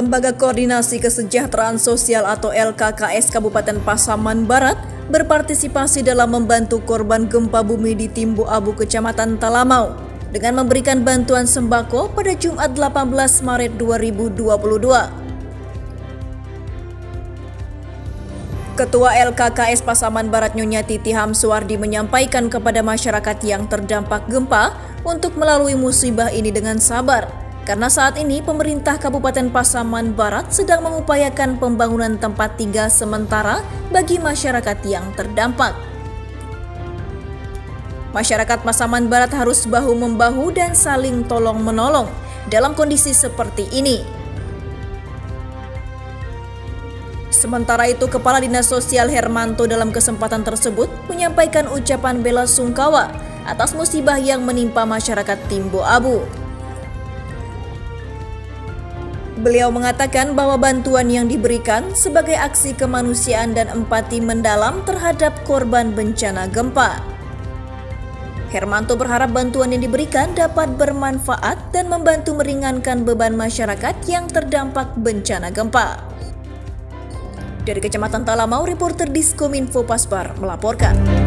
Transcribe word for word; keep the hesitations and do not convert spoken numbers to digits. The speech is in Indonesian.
Lembaga Koordinasi Kesejahteraan Sosial atau L K K S Kabupaten Pasaman Barat berpartisipasi dalam membantu korban gempa bumi di Timbu Abu, Kecamatan Talamau dengan memberikan bantuan sembako pada Jumat delapan belas Maret dua ribu dua puluh dua. Ketua L K K S Pasaman Barat Nyonya Titi Hamsuardi menyampaikan kepada masyarakat yang terdampak gempa untuk melalui musibah ini dengan sabar. Karena saat ini pemerintah Kabupaten Pasaman Barat sedang mengupayakan pembangunan tempat tinggal sementara bagi masyarakat yang terdampak. Masyarakat Pasaman Barat harus bahu-membahu dan saling tolong-menolong dalam kondisi seperti ini. Sementara itu, Kepala Dinas Sosial Hermanto dalam kesempatan tersebut menyampaikan ucapan bela sungkawa atas musibah yang menimpa masyarakat Timbu Abu. Beliau mengatakan bahwa bantuan yang diberikan sebagai aksi kemanusiaan dan empati mendalam terhadap korban bencana gempa. Hermanto berharap bantuan yang diberikan dapat bermanfaat dan membantu meringankan beban masyarakat yang terdampak bencana gempa. Dari Kecamatan Talamau, reporter Diskominfo Pasbar melaporkan.